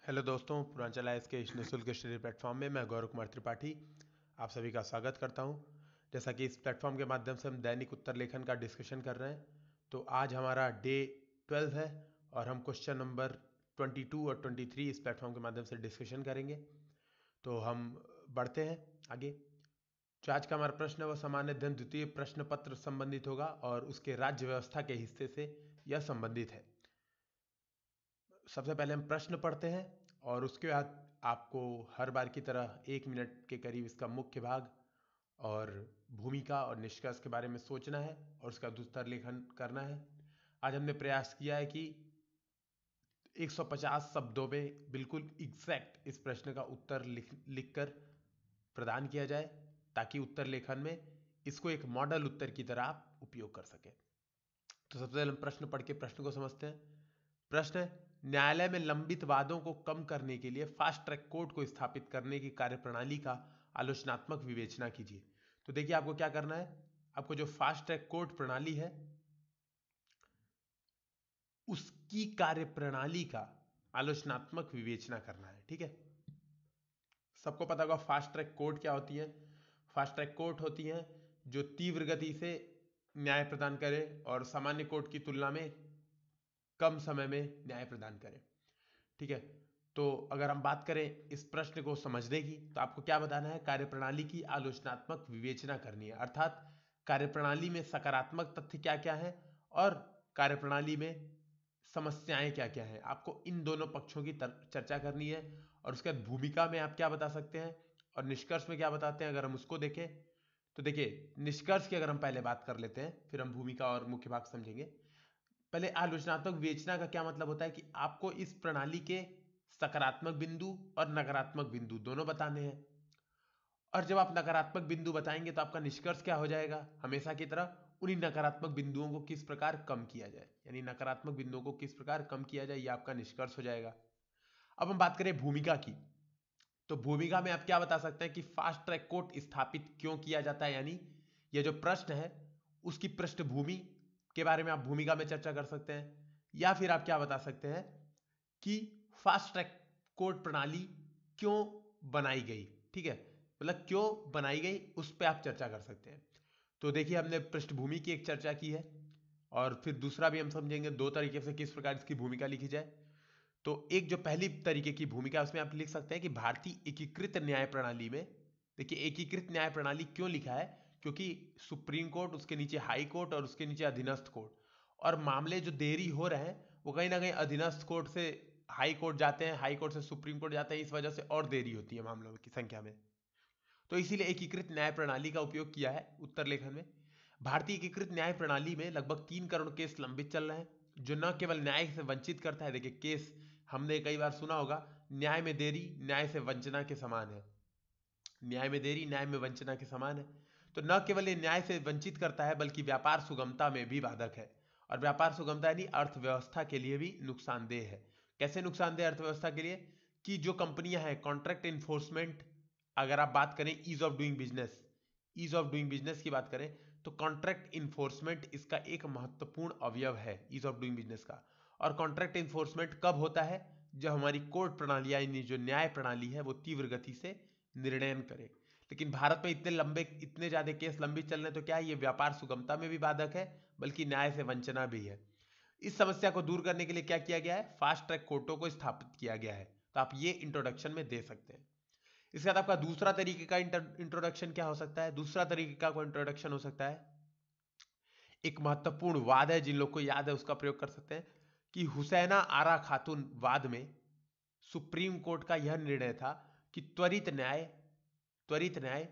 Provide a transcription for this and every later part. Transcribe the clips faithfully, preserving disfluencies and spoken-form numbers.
Hello दोस्तों, Purvanchal IAS के इस निःशुल्क स्टडी प्लेटफॉर्म में मैं गौरव कुमार त्रिपाठी आप सभी का स्वागत करता हूं। जैसा कि इस प्लेटफॉर्म के माध्यम से हम दैनिक उत्तर लेखन का डिस्कशन कर रहे हैं, तो आज हमारा डे ट्वेल्व है और हम क्वेश्चन नंबर ट्वेंटी टू और ट्वेंटी थ्री इस प्लेटफॉर्म के माध्यम से डिस्कशन करेंगे। तो हम बढ़ते हैं आगे। जो आज का हमारा प्रश्न है वह सामान्य अध्ययन द्वितीय प्रश्न पत्र संबंधित होगा और उसके राज्य व्यवस्था के हिस्से से यह संबंधित है। सबसे पहले हम प्रश्न पढ़ते हैं और उसके बाद आपको हर बार की तरह एक मिनट के करीब इसका मुख्य भाग और भूमिका और निष्कर्ष के बारे में सोचना है और उसका उत्तर लेखन करना है। आज हमने प्रयास किया है कि एक सौ पचास शब्दों में बिल्कुल एग्जैक्ट इस प्रश्न का उत्तर लिख लिखकर प्रदान किया जाए, ताकि उत्तर लेखन में इसको एक मॉडल उत्तर की तरह आप उपयोग कर सकें। तो सबसे पहले हम प्रश्न पढ़ के प्रश्न को समझते हैं। प्रश्न है, न्यायालय में लंबित वादों को कम करने के लिए फास्ट ट्रैक कोर्ट को स्थापित करने की कार्यप्रणाली का आलोचनात्मक विवेचना कीजिए। तो देखिए, आपको क्या करना है, आपको जो फास्ट ट्रैक कोर्ट प्रणाली है उसकी कार्यप्रणाली का आलोचनात्मक विवेचना करना है। ठीक है, सबको पता होगा फास्ट ट्रैक कोर्ट क्या होती है। फास्ट ट्रैक कोर्ट होती है जो तीव्र गति से न्याय प्रदान करे और सामान्य कोर्ट की तुलना में कम समय में न्याय प्रदान करें। ठीक है, तो अगर हम बात करें इस प्रश्न को समझने की, तो आपको क्या बताना है, कार्यप्रणाली की आलोचनात्मक विवेचना करनी है। अर्थात कार्यप्रणाली में सकारात्मक तथ्य क्या क्या है और कार्यप्रणाली में समस्याएं क्या क्या हैं, आपको इन दोनों पक्षों की चर्चा करनी है। और उसके बाद भूमिका में आप क्या बता सकते हैं और निष्कर्ष में क्या बताते हैं, अगर हम उसको देखें तो देखिए, निष्कर्ष की अगर हम पहले बात कर लेते हैं, फिर हम भूमिका और मुख्य भाग समझेंगे। पहले आलोचनात्मक विवेचना का क्या मतलब होता है कि आपको इस प्रणाली के सकारात्मक बिंदु और नकारात्मक बिंदु दोनों बताने हैं। और जब आप नकारात्मक बिंदु बताएंगे तो आपका निष्कर्ष क्या हो जाएगा, हमेशा की तरह उन्हीं नकारात्मक बिंदुओं को किस प्रकार कम किया जाए, यानी नकारात्मक बिंदुओं को किस प्रकार कम किया जाए, यह आपका निष्कर्ष हो जाएगा। अब हम बात करें भूमिका की, तो भूमिका में आप क्या बता सकते हैं कि फास्ट ट्रैक कोर्ट स्थापित क्यों किया जाता है, यानी यह जो प्रश्न है उसकी पृष्ठभूमि के बारे में आप भूमिका में चर्चा कर सकते हैं। या फिर आप क्या बता सकते हैं कि फास्ट ट्रैक कोर्ट प्रणाली क्यों बनाई गई। ठीक है, मतलब क्यों बनाई गई उस पर आप चर्चा कर सकते हैं। तो देखिए, हमने पृष्ठभूमि की एक चर्चा की है और फिर दूसरा भी हम समझेंगे दो तरीके से किस प्रकार इसकी भूमिका लिखी जाए। तो एक जो पहली तरीके की भूमिका, उसमें आप लिख सकते हैं कि भारतीय एकीकृत न्याय प्रणाली में, देखिए एकीकृत न्याय प्रणाली क्यों लिखा है, क्योंकि सुप्रीम कोर्ट, उसके नीचे हाई कोर्ट और उसके नीचे अधीनस्थ कोर्ट, और मामले जो देरी हो रहे हैं वो कहीं ना कहीं अधीनस्थ कोर्ट से हाई कोर्ट जाते हैं, हाई कोर्ट से सुप्रीम कोर्ट जाते हैं, इस वजह से और देरी होती है मामलों की संख्या में। तो इसीलिए एकीकृत न्याय प्रणाली का उपयोग किया है उत्तर लेखन में। भारतीय एकीकृत न्याय प्रणाली में लगभग तीन करोड़ केस लंबित चल रहे हैं, जो न केवल न्याय से वंचित करता है, देखिए केस हमने कई बार सुना होगा, न्याय में देरी न्याय से वंचना के समान है, न्याय में देरी न्याय में वंचना के समान है। तो न केवल ये न्याय से वंचित करता है बल्कि व्यापार सुगमता में भी बाधक है, और व्यापार सुगमता यानी अर्थव्यवस्था के लिए भी नुकसानदेह है। कैसे नुकसानदेह अर्थव्यवस्था के लिए, कि जो कंपनियां हैं कॉन्ट्रैक्ट इन्फोर्समेंट, अगर आप बात करें ease of doing business, ease of doing business की बात करें तो कॉन्ट्रैक्ट इन्फोर्समेंट इसका एक महत्वपूर्ण अवयव है ईज ऑफ डूइंग बिजनेस का। और कॉन्ट्रैक्ट इन्फोर्समेंट कब होता है, जब हमारी कोर्ट प्रणाली यानी जो न्याय प्रणाली है वो तीव्र गति से निर्णय करे। लेकिन भारत में इतने लंबे इतने ज्यादा केस लंबी चल रहे, तो क्या ये व्यापार सुगमता में भी बाधक है बल्कि न्याय से वंचना भी है। इस समस्या को दूर करने के लिए क्या किया गया है, फास्ट ट्रैक कोर्टों को स्थापित किया गया है। तो आप ये इंट्रोडक्शन में दे सकते हैं। इसके बाद आपका दूसरा तरीके का इंट्रोडक्शन क्या हो सकता है, दूसरा तरीके का कोई इंट्रोडक्शन हो सकता है, एक महत्वपूर्ण वाद है, जिन लोग को याद है उसका प्रयोग कर सकते हैं, कि हुसैना आरा खातून वाद में सुप्रीम कोर्ट का यह निर्णय था कि त्वरित न्याय त्वरित न्याय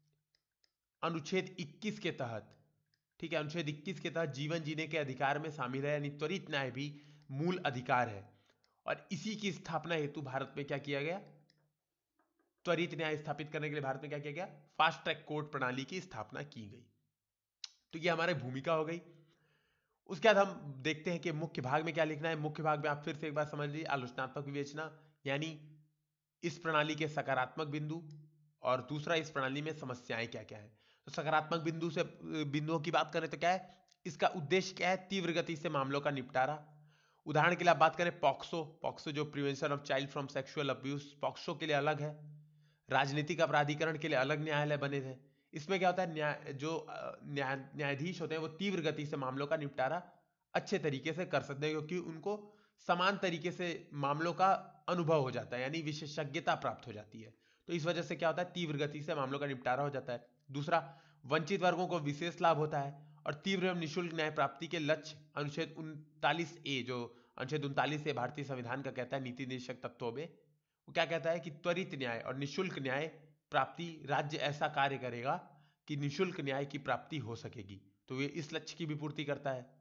अनुच्छेद इक्कीस के तहत, ठीक है, अनुच्छेद इक्कीस के तहत जीवन जीने के अधिकार में शामिल है, यानी त्वरित न्याय भी मूल अधिकार है। और इसी की स्थापना हेतु भारत में क्या किया गया, त्वरित न्याय स्थापित करने के लिए भारत में क्या किया गया, फास्ट ट्रैक कोर्ट प्रणाली की स्थापना की गई। तो ये हमारी भूमिका हो गई। उसके बाद हम देखते हैं कि मुख्य भाग में क्या लिखना है। मुख्य भाग में आप फिर से एक बार समझ लीजिए, आलोचनात्मक विवेचना यानी इस प्रणाली के सकारात्मक बिंदु, और दूसरा इस प्रणाली में समस्याएं क्या क्या है। तो सकारात्मक बिंदु से बिंदुओं की बात करें तो क्या है, इसका उद्देश्य क्या है, तीव्र गति से मामलों का निपटारा, उदाहरण के लिए आप बात करें पॉक्सो, पॉक्सो जो prevention of child from sexual abuse, POCSO के लिए अलग है। राजनीतिक अपराधीकरण के लिए अलग न्यायालय बने थे। इसमें क्या होता है, न्याय जो न्याय न्यायाधीश होते हैं वो तीव्र गति से मामलों का निपटारा अच्छे तरीके से कर सकते हैं, क्योंकि उनको समान तरीके से मामलों का अनुभव हो जाता है, यानी विशेषज्ञता प्राप्त हो जाती है। तो इस वजह से क्या होता है, तीव्र गति से मामलों का निपटारा हो जाता है। दूसरा, वंचित वर्गों को विशेष लाभ होता है और तीव्र एवं निःशुल्क न्याय प्राप्ति के लक्ष्य अनुच्छेद उनतालीस ए, जो अनुच्छेद उनतालीस ए भारतीय संविधान का कहता है नीति निर्देशक तत्वों में, वो क्या कहता है कि त्वरित न्याय और निःशुल्क न्याय प्राप्ति, राज्य ऐसा कार्य करेगा कि निःशुल्क न्याय की प्राप्ति हो सकेगी। तो ये इस लक्ष्य की भी पूर्ति करता है।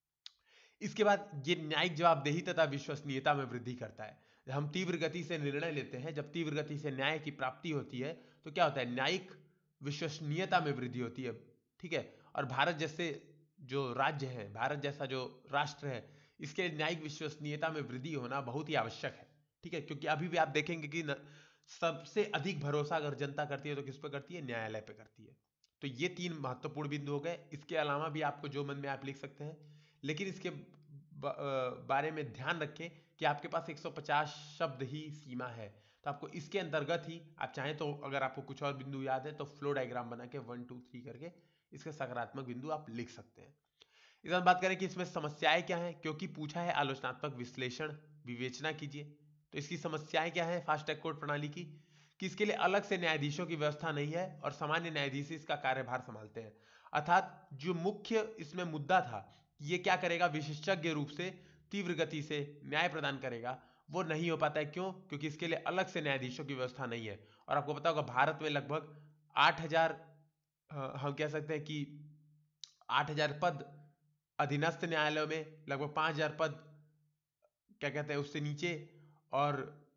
इसके बाद ये न्यायिक जवाबदेही तथा विश्वसनीयता में वृद्धि करता है। जब हम तीव्र गति से निर्णय लेते हैं, जब तीव्र गति से न्याय की प्राप्ति होती है, तो क्या होता है, न्यायिक विश्वसनीयता में वृद्धि होती है। ठीक है, और भारत जैसे जो राज्य है, भारत जैसा जो राष्ट्र है, इसके न्यायिक विश्वसनीयता में वृद्धि होना बहुत ही आवश्यक है। ठीक है, क्योंकि अभी भी आप देखेंगे कि सबसे अधिक भरोसा अगर जनता करती है तो किस पे करती है, न्यायालय पे करती है। तो ये तीन महत्वपूर्ण बिंदु हो गए। इसके अलावा भी आपको जो मन में आप लिख सकते हैं, लेकिन इसके बारे में ध्यान रखें कि आपके पास एक सौ पचास शब्द ही सीमा है, तो आपको इसके अंतर्गत ही आप चाहें तो, अगर आपको कुछ और बिंदु याद है तो फ्लो डायग्राम बना के वन टू थ्री करके इसके सकारात्मक बिंदु आप लिख सकते हैं। इस बात बात करें कि इसमें समस्याएं क्या हैं, क्योंकि पूछा है आलोचनात्मक विश्लेषण विवेचना कीजिए, तो इसकी समस्याएं क्या है फास्ट ट्रैक कोर्ट प्रणाली की, कि इसके लिए अलग से न्यायाधीशों की व्यवस्था नहीं है और सामान्य न्यायाधीश इसका कार्यभार संभालते हैं। अर्थात जो मुख्य इसमें मुद्दा था, ये क्या करेगा, विशेषज्ञ रूप से तीव्र गति से न्याय प्रदान करेगा, वो नहीं हो पाता है। क्यों? क्योंकि इसके लिए अलग से न्यायाधीशों की व्यवस्था नहीं है। और आपको पता होगा भारत में लगभग आठ हजार हम कह सकते हैं कि आठ हजार पद अधीनस्थ न्यायालयों में, लगभग पांच हजार पद क्या कहते हैं उससे नीचे, और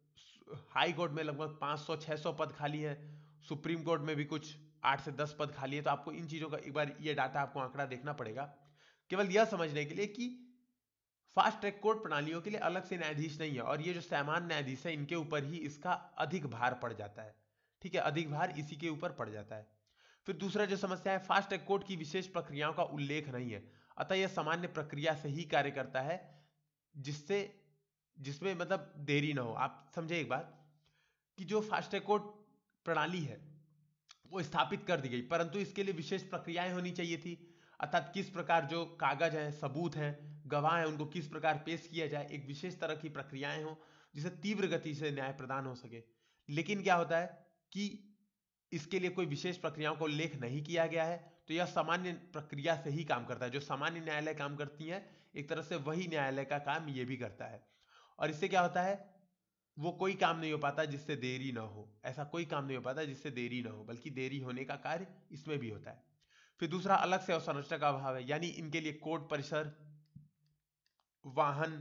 हाई कोर्ट में लगभग पाँच सौ छह सौ पद खाली है, सुप्रीम कोर्ट में भी कुछ आठ से दस पद खाली है। तो आपको इन चीजों का एक बार ये डाटा आपको आंकड़ा देखना पड़ेगा, केवल यह समझने के लिए कि फास्ट ट्रैक कोर्ट प्रणालियों के लिए अलग से न्यायाधीश नहीं है, और ये जो सामान्य न्यायाधीश है इनके ऊपर ही इसका अधिक भार पड़ जाता है। ठीक है, अधिक भार इसी के ऊपर पड़ जाता है। फिर दूसरा जो समस्या है, फास्ट ट्रैक कोर्ट की विशेष प्रक्रियाओं का उल्लेख नहीं है, अतः यह सामान्य प्रक्रिया से ही कार्य करता है, जिससे जिसमें मतलब देरी ना हो। आप समझे एक बात कि जो फास्ट ट्रैक कोर्ट प्रणाली है वो स्थापित कर दी गई, परंतु इसके लिए विशेष प्रक्रियाएं होनी चाहिए थी। अर्थात किस प्रकार जो कागज है, सबूत हैं, गवाह हैं, उनको किस प्रकार पेश किया जाए, एक विशेष तरह की प्रक्रियाएं हो जिससे तीव्र गति से न्याय प्रदान हो सके। लेकिन क्या होता है कि इसके लिए कोई विशेष प्रक्रियाओं का उल्लेख नहीं किया गया है, तो यह सामान्य प्रक्रिया से ही काम करता है। जो सामान्य न्यायालय काम करती है, एक तरह से वही न्यायालय का काम ये भी करता है। और इससे क्या होता है, वो कोई काम नहीं हो पाता जिससे देरी ना हो, ऐसा कोई काम नहीं हो पाता जिससे देरी ना हो, बल्कि देरी होने का कार्य इसमें भी होता है। फिर दूसरा, अलग से अवसंरचना का अभाव है, यानी इनके लिए कोर्ट परिसर, वाहन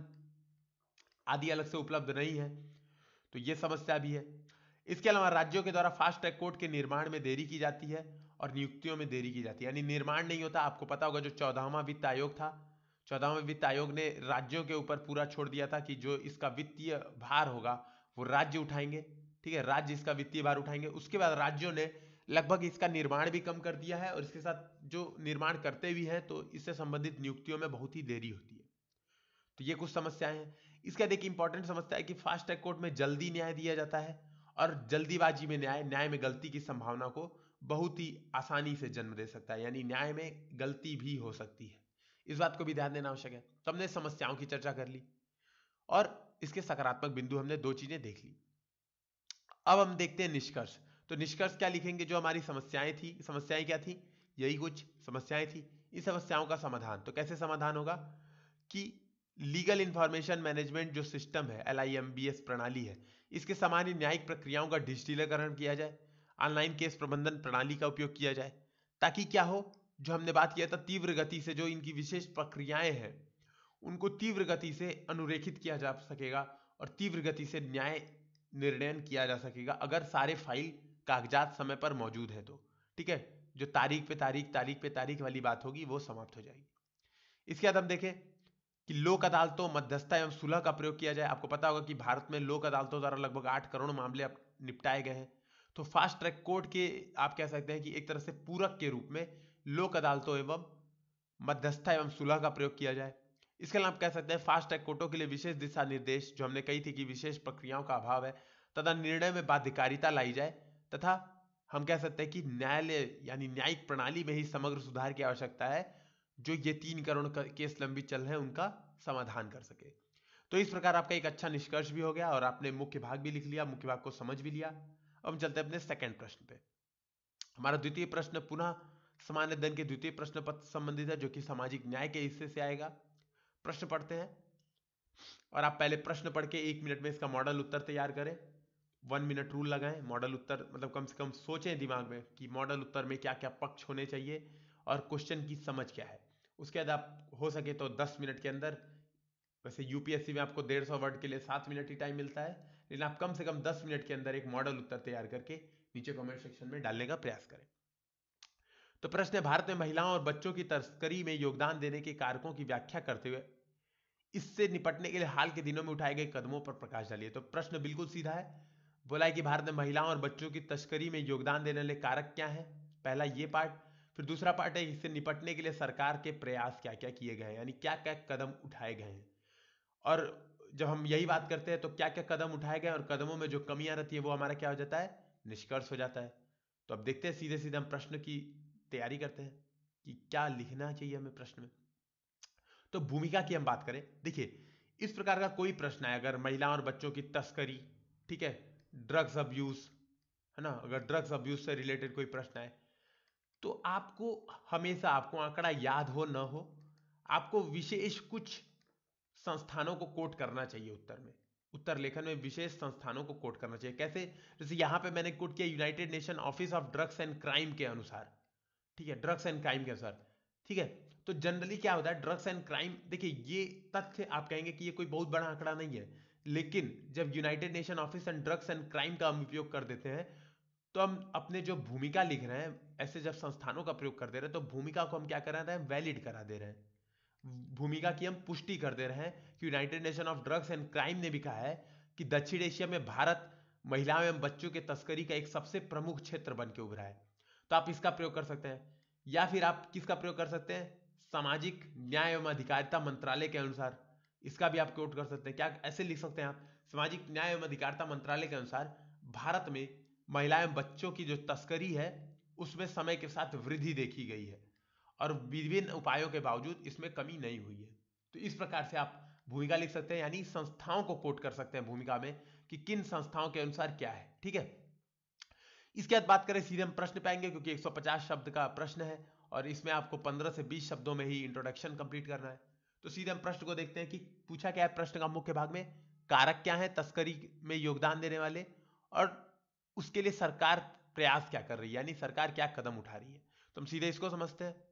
आदि अलग से उपलब्ध नहीं है, तो ये समस्या भी है। इसके अलावा राज्यों के द्वारा फास्ट ट्रैक कोर्ट के निर्माण में देरी की जाती है और नियुक्तियों में देरी की जाती है, यानी निर्माण नहीं होता। आपको पता होगा जो चौदहवां वित्त आयोग था, चौदहवें वित्त आयोग ने राज्यों के ऊपर पूरा छोड़ दिया था कि जो इसका वित्तीय भार होगा वो राज्य उठाएंगे। ठीक है, राज्य इसका वित्तीय भार उठाएंगे। उसके बाद राज्यों ने लगभग इसका निर्माण भी कम कर दिया है, और इसके साथ जो निर्माण करते भी हैं तो इससे संबंधित नियुक्तियों में बहुत ही देरी होती है। तो ये कुछ समस्याएं हैं। इसका देखिए इंपॉर्टेंट समस्या है कि फास्ट ट्रैक कोर्ट में जल्दी न्याय दिया जाता है, और जल्दीबाजी में न्याय न्याय में गलती की संभावना को बहुत ही आसानी से जन्म दे सकता है, यानी न्याय में गलती भी हो सकती है। इस बात को भी ध्यान देना आवश्यक है। तो हमने समस्याओं की चर्चा कर ली और इसके सकारात्मक बिंदु हमने दो चीजें देख ली। अब हम देखते हैं निष्कर्ष। तो निष्कर्ष क्या लिखेंगे, जो हमारी समस्याएं थी, समस्याएं क्या थी, यही कुछ समस्याएं थी। इस समस्याओं का समाधान तो कैसे समाधान होगा कि लीगल इंफॉर्मेशन मैनेजमेंट जो सिस्टम है, L I M B S प्रणाली है, इसके सामान्य न्यायिक प्रक्रियाओं का डिजिटलीकरण किया जाए, ऑनलाइन केस प्रबंधन प्रणाली का उपयोग किया जाए, ताकि क्या हो, जो हमने बात किया था तीव्र गति से जो इनकी विशेष प्रक्रियाएं हैं उनको तीव्र गति से अनुरेखित किया जा सकेगा और तीव्र गति से न्याय निर्णय किया जा सकेगा, अगर सारे फाइल कागजात समय पर मौजूद है तो। ठीक है, जो तारीख पे तारीख तारीख पे तारीख वाली बात होगी वो समाप्त हो जाएगी। इसके बाद हम देखें कि लोक अदालतों, मध्यस्थता एवं सुलह का प्रयोग किया जाए। आपको पता होगा कि भारत में लोक अदालतों द्वारा लगभग आठ करोड़ मामले अब निपटाए गए हैं। तो फास्ट ट्रैक कोर्ट के आप कह सकते हैं कि एक तरह से पूरक के रूप में लोक अदालतों एवं मध्यस्थता एवं सुलह का प्रयोग किया जाए। इसके अलावा आप कह सकते हैं फास्ट ट्रैक कोर्टों के लिए विशेष दिशा निर्देश, जो हमने कही थी कि विशेष प्रक्रियाओं का अभाव है, तथा निर्णय में बाध्यकारिता लाई जाए, तथा हम कह सकते हैं कि न्यायालय यानी न्यायिक प्रणाली में ही समग्र सुधार की आवश्यकता है, जो ये तीन करोड़ केस लंबित चल रहे हैं उनका समाधान कर सके। तो इस प्रकार आपका एक अच्छा निष्कर्ष भी हो गया और आपने मुख्य भाग भी लिख लिया, मुख्य भाग को समझ भी लिया। अब हम चलते हैं अपने सेकंड प्रश्न पे। हमारा द्वितीय प्रश्न पुनः सामान्य अध्ययन के द्वितीय प्रश्न पत्र संबंधित है, जो कि सामाजिक न्याय के हिस्से से आएगा। प्रश्न पढ़ते हैं और आप पहले प्रश्न पढ़ के एक मिनट में इसका मॉडल उत्तर तैयार करें। वन मिनट रूल लगाएं। मॉडल उत्तर मतलब कम से कम सोचें दिमाग में कि मॉडल उत्तर में क्या क्या पक्ष होने चाहिए और क्वेश्चन की समझ क्या है। उसके बाद आप हो सके तो दस मिनट के अंदर, वैसे यूपीएससी में आपको डेढ़ सौ वर्ड के लिए सात मिनट ही टाइम मिलता है, लेकिन आप कम से कम दस मिनट के अंदर एक मॉडल उत्तर तैयार करके नीचे कमेंट सेक्शन में डालने का प्रयास करें। तो प्रश्न है, भारत में महिलाओं और बच्चों की तस्करी में योगदान देने के कारकों की व्याख्या करते हुए इससे निपटने के लिए हाल के दिनों में उठाए गए कदमों पर प्रकाश डालिए। तो प्रश्न बिल्कुल सीधा है, बोला है कि भारत में महिलाओं और बच्चों की तस्करी में योगदान देने वाले कारक क्या है, पहला ये पार्ट। फिर दूसरा पार्ट है इससे निपटने के लिए सरकार के प्रयास क्या क्या किए गए हैं, यानी क्या क्या कदम उठाए गए हैं। और जब हम यही बात करते हैं तो क्या क्या कदम उठाए गए और कदमों में जो कमियां रहती है वो हमारा क्या हो जाता है, निष्कर्ष हो जाता है। तो अब देखते हैं सीधे सीधे हम प्रश्न की तैयारी करते हैं कि क्या लिखना चाहिए हमें प्रश्न में। तो भूमिका की हम बात करें, देखिए इस प्रकार का कोई प्रश्न है, अगर महिलाओं और बच्चों की तस्करी, ठीक है, ड्रग्स अब्यूज, है ना, अगर ड्रग्स अब्यूज से रिलेटेड कोई प्रश्न है तो आपको हमेशा, आपको आंकड़ा याद हो न हो, आपको विशेष कुछ संस्थानों को कोट करना चाहिए उत्तर में। उत्तर लेखन में विशेष संस्थानों को कोट करना चाहिए। कैसे, जैसे यहां पे मैंने कोट किया United Nation office of drugs and crime के अनुसार, ठीक है, ड्रग्स एंड क्राइम के अनुसार, ठीक है। तो जनरली क्या होता है, ड्रग्स एंड क्राइम, देखिए ये तथ्य आप कहेंगे कि ये कोई बहुत बड़ा आंकड़ा नहीं है, लेकिन जब United Nation office and drugs and crime का हम उपयोग कर देते हैं तो हम अपने जो भूमिका लिख रहे हैं, ऐसे जब संस्थानों का प्रयोग कर दे रहे हैं तो भूमिका को हम क्या करा रहे हैं, वैलिड करा दे रहे हैं, भूमिका की हम पुष्टि कर दे रहे हैं कि United Nation of drugs and crime ने भी कहा है कि दक्षिण एशिया में भारत महिलाओं एवं बच्चों के तस्करी का एक सबसे प्रमुख क्षेत्र बन के उभरा है। तो आप इसका प्रयोग कर सकते हैं, या फिर आप किसका प्रयोग कर सकते हैं, सामाजिक न्याय एवं अधिकारिता मंत्रालय के अनुसार, इसका भी आप कोट कर सकते हैं। क्या ऐसे लिख सकते हैं आप, सामाजिक न्याय एवं अधिकारिता मंत्रालय के अनुसार भारत में महिलाएं एवं बच्चों की जो तस्करी है उसमें समय के साथ वृद्धि देखी गई है और विभिन्न उपायों के बावजूद इसमें कमी नहीं हुई है। तो इस प्रकार से आप भूमिका लिख सकते हैं, यानी संस्थाओं को कोट कर सकते हैं भूमिका में कि किन संस्थाओं के अनुसार क्या है, ठीक है। इसके बाद बात करें, सीधे हम प्रश्न पाएंगे क्योंकि एक सौ पचास शब्द का प्रश्न है और इसमें आपको पंद्रह से बीस शब्दों में ही इंट्रोडक्शन कंप्लीट करना है। तो सीधे हम प्रश्न को देखते हैं कि पूछा क्या है प्रश्न का मुख्य भाग में, कारक क्या है तस्करी में योगदान देने वाले और उसके लिए सरकार प्रयास क्या कर रही है, यानी सरकार क्या कदम उठा रही है। तो हम सीधे इसको समझते हैं।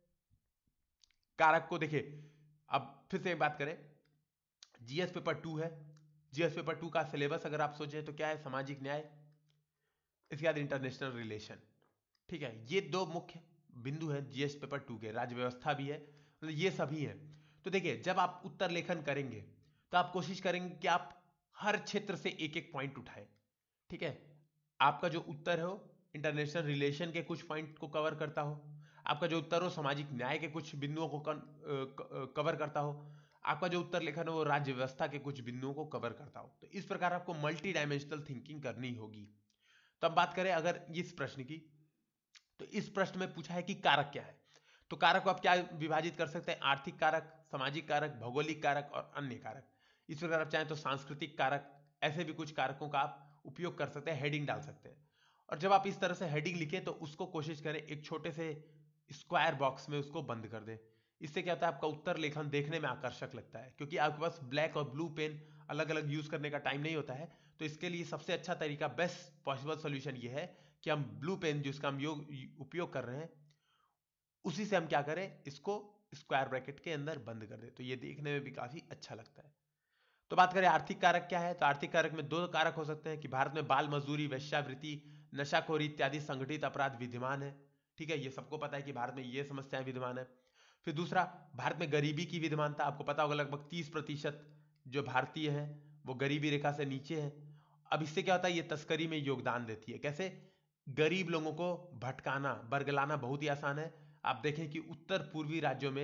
कारक को देखिए, अब फिर से एक बात करें, जीएस पेपर टू है, जीएस पेपर टू का सिलेबस अगर आप सोचें तो क्या है, सामाजिक न्याय, इसके बाद इंटरनेशनल रिलेशन, ठीक है। ये दो मुख्य बिंदु हैं जीएस पेपर टू के, राज्य व्यवस्था भी है, मतलब ये सभी हैं। तो देखिए जब आप उत्तर लेखन करेंगे तो आप कोशिश करेंगे कि आप हर क्षेत्र से एक एक पॉइंट उठाएं, ठीक है। आपका जो उत्तर हो इंटरनेशनल रिलेशन के कुछ पॉइंट को कवर करता हो, आपका जो उत्तर हो सामाजिक न्याय के कुछ बिंदुओं को कवर करता हो, आपका जो उत्तर लेखन हो वो राज्य व्यवस्था के कुछ बिंदुओं को कवर करता हो। तो इस प्रकार आपको मल्टी डायमेंशनल थिंकिंग करनी होगी। तो अब बात करें अगर इस प्रश्न की, तो इस प्रश्न में पूछा है कि कारक क्या है। तो कारक को आप क्या विभाजित कर सकते हैं, आर्थिक कारक, सामाजिक कारक, भौगोलिक कारक और अन्य कारक। इस प्रकार आप चाहें तो सांस्कृतिक कारक, ऐसे भी कुछ कारकों का आप उपयोग कर सकते हैं, हेडिंग डाल सकते हैं। और जब आप इस तरह से हेडिंग लिखें तो उसको कोशिश करें एक छोटे से स्क्वायर बॉक्स में उसको बंद कर दें। इससे क्या होता है, आपका उत्तर लेखन देखने में आकर्षक लगता है, क्योंकि आपके पास ब्लैक और ब्लू पेन अलग अलग यूज करने का टाइम नहीं होता है। तो इसके लिए सबसे अच्छा तरीका, बेस्ट पॉसिबल सोल्यूशन ये है कि हम ब्लू पेन जिसका हम उपयोग कर रहे हैं उसी से हम क्या करें, इसको स्क्वायर ब्रैकेट के अंदर बंद कर दें, तो ये देखने में भी काफी अच्छा लगता है। तो बात करें आर्थिक कारक क्या है, तो आर्थिक कारक में दो कारक हो सकते हैं कि भारत में बाल मजदूरी, वेश्यावृत्ति, नशाखोरी इत्यादि संगठित अपराध विद्यमान है, ठीक है, ये सबको पता है कि भारत में ये समस्याएं विद्यमान है। फिर दूसरा, भारत में गरीबी की विद्यमानता, आपको पता होगा लगभग तीस प्रतिशत जो भारतीय हैं वो गरीबी रेखा से नीचे है। अब इससे क्या होता है, ये तस्करी में योगदान देती है। कैसे, गरीब लोगों को भटकाना, बरगलाना बहुत ही आसान है। आप देखें कि उत्तर पूर्वी राज्यों में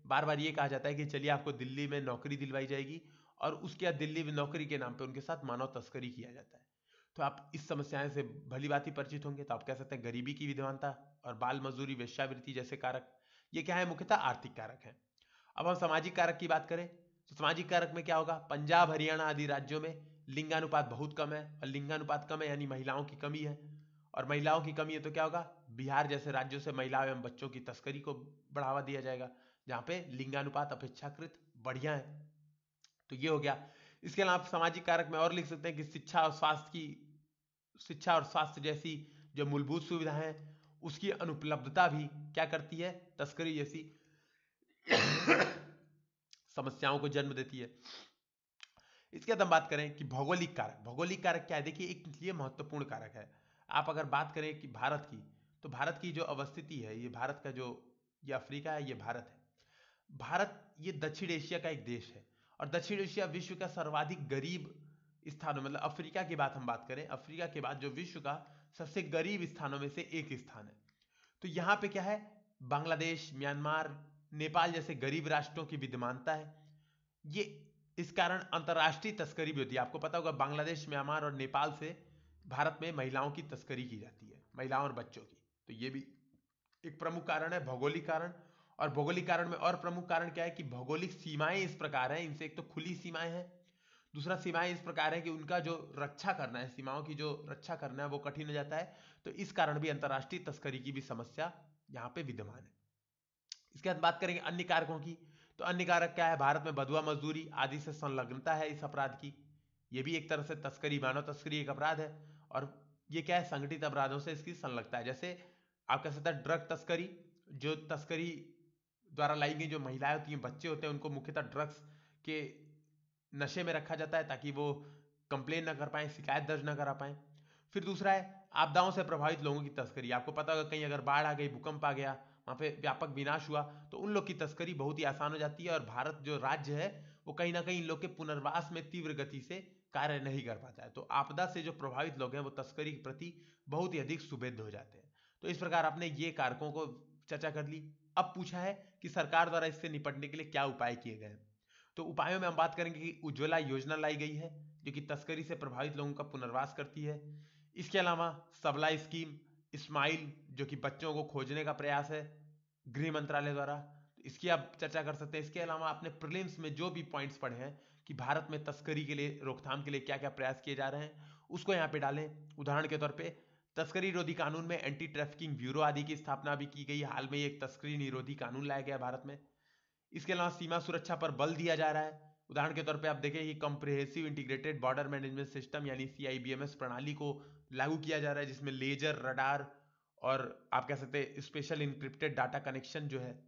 बार बार ये कहा जाता है कि चलिए आपको दिल्ली में नौकरी दिलवाई जाएगी, और उसके बाद दिल्ली में नौकरी के नाम पे उनके साथ मानव तस्करी किया जाता है। तो आप इस समस्याएं से भली भांति परिचित होंगे। तो आप कह सकते हैं गरीबी की विद्यमानता और बाल मजदूरी, वेश्यावृत्ति जैसे कारक, ये क्या है, मुख्यतः आर्थिक कारक है। अब हम सामाजिक कारक की बात करें तो सामाजिक कारक में क्या होगा, पंजाब, हरियाणा आदि राज्यों में लिंगानुपात बहुत कम है, और लिंगानुपात कम है यानी महिलाओं की कमी है, और महिलाओं की कमी है तो क्या होगा, बिहार जैसे राज्यों से महिलाओं एवं बच्चों की तस्करी को बढ़ावा दिया जाएगा, जहां पे लिंगानुपात अपेक्षाकृत बढ़िया है। तो ये हो गया। इसके अलावा सामाजिक कारक में और लिख सकते हैं कि शिक्षा और स्वास्थ्य की शिक्षा और स्वास्थ्य जैसी जो मूलभूत सुविधाएं हैं उसकी अनुपलब्धता भी क्या करती है, तस्करी जैसी समस्याओं को जन्म देती है। इसके बाद हम बात करें कि भौगोलिक कारक। भौगोलिक कारक क्या है, देखिए एक ये महत्वपूर्ण कारक है। आप अगर बात करें कि भारत की, तो भारत की जो अवस्थिति है, ये भारत का जो ये अफ्रीका है, ये भारत है। भारत ये दक्षिण एशिया का एक देश है, और दक्षिण एशिया विश्व का सर्वाधिक गरीब स्थानों, मतलब अफ्रीका की बात हम बात करें, अफ्रीका के बाद जो विश्व का सबसे गरीब स्थानों में से एक स्थान है। तो यहां पे क्या है, बांग्लादेश, म्यांमार, नेपाल जैसे गरीब राष्ट्रों की विद्यमानता है। ये इस कारण अंतरराष्ट्रीय तस्करी भी होती है। आपको पता होगा बांग्लादेश, म्यांमार और नेपाल से भारत में महिलाओं की तस्करी की जाती है, महिलाओं और बच्चों की। तो ये भी एक प्रमुख कारण है, भौगोलिक कारण। और भौगोलिक कारण में और प्रमुख कारण क्या है कि भौगोलिक सीमाएं इस प्रकार हैं, इनसे एक तो खुली सीमाएं हैं, दूसरा सीमाएं इस प्रकार है कि उनका जो रक्षा करना है, सीमाओं की जो रक्षा करना है वो कठिन हो जाता है। तो इस कारण भी अंतरराष्ट्रीय तस्करी की भी समस्या यहाँ पे विद्यमान है। इसके बाद बात करेंगे अन्य कारकों की। तो अन्य कारक क्या है, भारत में बंधुआ मजदूरी आदि से संलग्नता है इस अपराध की। ये भी एक तरह से तस्करी, मानव तस्करी एक अपराध है, और ये क्या है, संगठित अपराधों से इसकी संलग्नता है। जैसे आप कह सकते हैं ड्रग तस्करी, जो तस्करी द्वारा लाई गई जो महिलाएं होती हैं, बच्चे होते हैं, उनको मुख्यतः ड्रग्स के नशे में रखा जाता है ताकि वो कंप्लेन ना कर पाए, शिकायत दर्ज ना करा पाए। फिर दूसरा है आपदाओं से प्रभावित लोगों की तस्करी। आपको पता होगा कहीं अगर बाढ़ आ गई, भूकंप आ गया, वहां पे व्यापक विनाश हुआ, तो उन लोग की तस्करी बहुत ही आसान हो जाती है, और भारत जो राज्य है वो कहीं ना कहीं इन लोग के पुनर्वास में तीव्र गति से कार्य नहीं कर पाता है। तो आपदा से जो प्रभावित लोग हैं वो तस्करी के प्रति बहुत ही अधिक सुबेद्ध हो जाते हैं। तो इस प्रकार आपने ये कारकों को चर्चा कर ली। अब पूछा है कि सरकार द्वारा इससे निपटने के लिए क्या उपाय किए गए। तो उपायों में हम बात करेंगे कि उज्ज्वला योजना लाई गई है जो कि तस्करी से प्रभावित लोगों का पुनर्वास करती है। इसके अलावा सबला स्कीम, स्माइल जो कि बच्चों को खोजने का प्रयास है गृह मंत्रालय द्वारा, इसकी आप चर्चा कर सकते हैं। इसके अलावा आपने प्रीलिम्स में जो भी पॉइंट्स पढ़े हैं कि भारत में तस्करी के लिए रोकथाम के लिए क्या क्या प्रयास किए जा रहे हैं, उसको यहाँ पे डालें। उदाहरण के तौर पे तस्करी निरोधी कानून में एंटी ट्रैफिकिंग ब्यूरो आदि की स्थापना भी की गई। हाल में एक तस्करी निरोधी कानून लाया गया भारत में। इसके अलावा सीमा सुरक्षा पर बल दिया जा रहा है। उदाहरण के तौर पे आप देखें कि comprehensive integrated border management system यानी C I B M S प्रणाली को लागू किया जा रहा है, जिसमें लेजर, रडार और आप कह सकते हैं स्पेशल इंक्रिप्टेड डाटा कनेक्शन जो है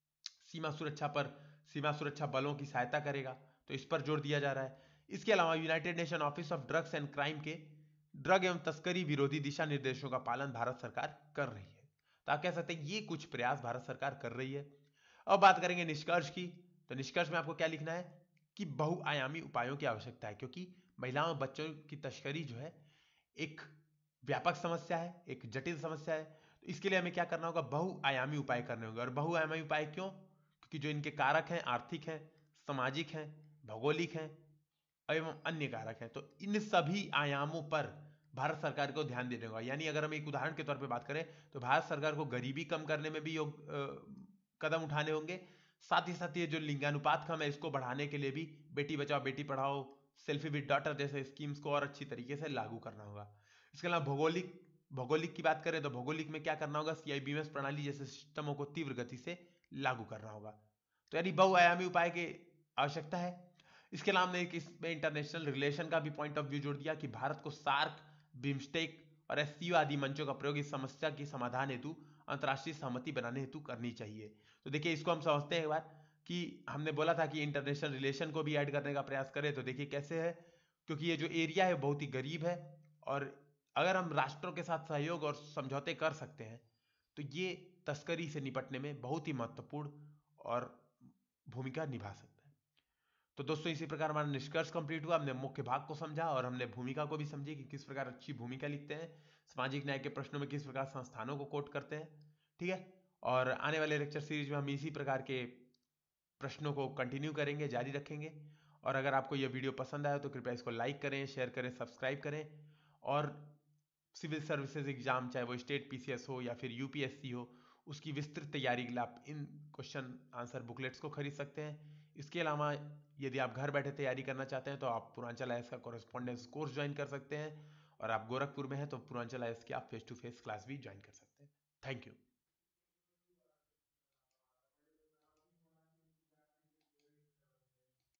सीमा सुरक्षा पर सीमा सुरक्षा बलों की सहायता करेगा। तो इस पर जोर दिया जा रहा है। इसके अलावा United Nation office of drugs and crime के ड्रग एवं तस्करी विरोधी दिशा निर्देशों का पालन भारत सरकार कर रही है। तो आप कह सकते हैं ये कुछ प्रयास भारत सरकार कर रही है। अब बात करेंगे निष्कर्ष की। तो निष्कर्ष में आपको क्या लिखना है कि बहुआयामी उपायों की आवश्यकता है, क्योंकि महिलाओं और बच्चों की तस्करी जो है एक व्यापक समस्या है, एक जटिल समस्या है। तो इसके लिए हमें क्या करना होगा, बहुआयामी उपाय करने होंगे। और बहुआयामी उपाय क्यों, क्योंकि जो इनके कारक हैं आर्थिक हैं, सामाजिक हैं, भौगोलिक हैं एवं अन्य कारक हैं। तो इन सभी आयामों पर भारत सरकार को ध्यान देने होगा। यानी अगर हम एक उदाहरण के तौर पर बात करें तो भारत सरकार को गरीबी कम करने में भी योग कदम उठाने होंगे। साथ ही साथ ये जो लिंगानुपात कम है इसको बढ़ाने के लिए भी बेटी बचाओ बेटी पढ़ाओ, सेल्फी विद डॉटर जैसे स्कीम्स को और अच्छी तरीके से लागू करना होगा। इसके अलावा भौगोलिक भौगोलिक की बात करें तो भौगोलिक में क्या करना होगा, सीआईबीएमएस प्रणाली जैसे सिस्टमों को तीव्र गति से लागू करना होगा। तो यानी बहुआयामी उपाय की आवश्यकता है। इसके अलावा हमने इसमें इंटरनेशनल रिलेशन का भी पॉइंट ऑफ व्यू जोड़ दिया कि भारत को सार्क, बिम्स्टेक और एससीओ आदि मंचों का प्रयोग इस समस्या की समाधान हेतु अंतरराष्ट्रीय सहमति बनाने हेतु करनी चाहिए। तो देखिए इसको हम समझते हैं एक बार कि हमने बोला था कि इंटरनेशनल रिलेशन को भी ऐड करने का प्रयास करें। तो देखिए कैसे है, क्योंकि ये जो एरिया है बहुत ही गरीब है, और अगर हम राष्ट्रों के साथ सहयोग और समझौते कर सकते हैं तो ये तस्करी से निपटने में बहुत ही महत्वपूर्ण और भूमिका निभा सकता है। तो दोस्तों इसी प्रकार हमारा निष्कर्ष कंप्लीट हुआ। हमने मुख्य भाग को समझा और हमने भूमिका को भी समझी कि किस प्रकार अच्छी भूमिका लिखते हैं, सामाजिक न्याय के प्रश्नों में किस प्रकार संस्थानों को कोट करते हैं। ठीक है, और आने वाले लेक्चर सीरीज में हम इसी प्रकार के प्रश्नों को कंटिन्यू करेंगे, जारी रखेंगे। और अगर आपको यह वीडियो पसंद आया तो कृपया इसको लाइक करें, शेयर करें, सब्सक्राइब करें। और सिविल सर्विसेज एग्जाम, चाहे वो स्टेट पीसीएस हो या फिर यूपीएससी हो, उसकी विस्तृत तैयारी के लिए आप इन क्वेश्चन आंसर बुकलेट्स को खरीद सकते हैं। इसके अलावा यदि आप घर बैठे तैयारी करना चाहते हैं तो आप पूर्वांचल आईएएस का कॉरेस्पॉन्डेंस कोर्स ज्वाइन कर सकते हैं। और आप गोरखपुर में हैं तो पूर्वांचल आईएएस की आप फेस टू फेस क्लास भी ज्वाइन कर सकते हैं। Thank you.